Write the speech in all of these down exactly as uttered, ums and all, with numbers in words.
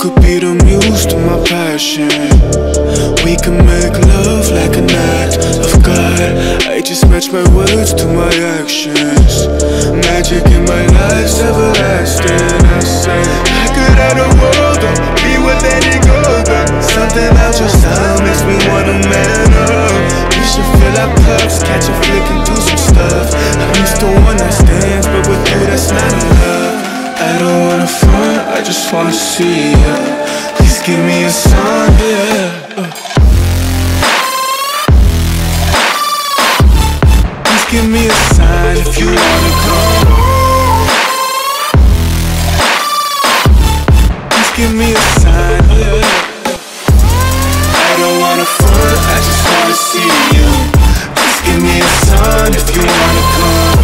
could be the muse to my passion. We can make love like an act of God. I just match my words to my actions. Magic in my life's everlasting. I say I could have the world, or be with any girl, but something about your style makes me wanna man up. We should fill our cups, catch a flick and do some stuff. I'm used to one night stands, but with you that's not enough. I don't wanna front, I just wanna see ya. Please give me a sign, yeah. uh. Please give me a sign if you wanna come. Please give me a sign, yeah. I don't wanna front, I just wanna see you. Please give me a sign if you wanna come.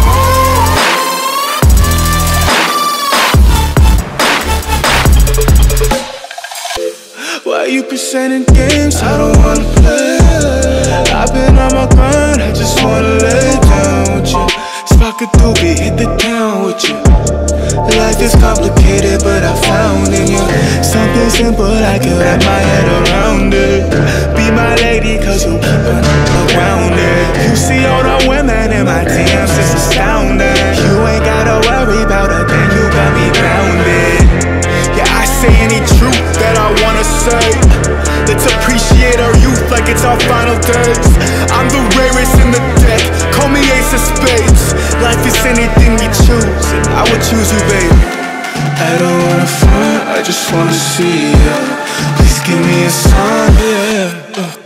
Why you presenting games I don't wanna play? I've been on my grind, I just wanna lay down with you. Spark a doobie, hit the town with you. Life is complicated, but I found in you something simple, I can wrap my head around it. Be my lady, cause you keep on around it. You see all the women in my D Ms, it's astounding. You ain't gotta worry about a thing, you got me grounded. Yeah, I say any truth that I wanna say. Let's appreciate our youth like it's our final days. I'm the rarest in the deck, call me ace of spades. Life is anything we choose, and I would choose you, baby. I don't wanna front, I just wanna see ya. Please give me a sign, yeah. uh.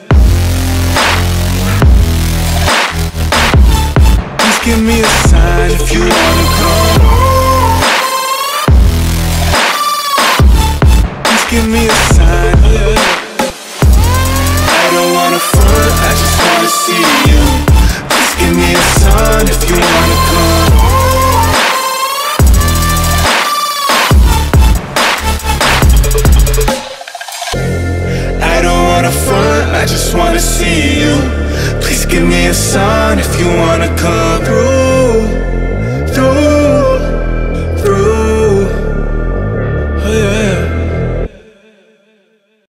Please give me a sign if you wanna come. Please give me a sign, yeah. I don't wanna front, I just wanna see you. Please give me a sign if you wanna come. I don't wanna front, I just wanna see you. Please give me a sign if you wanna come.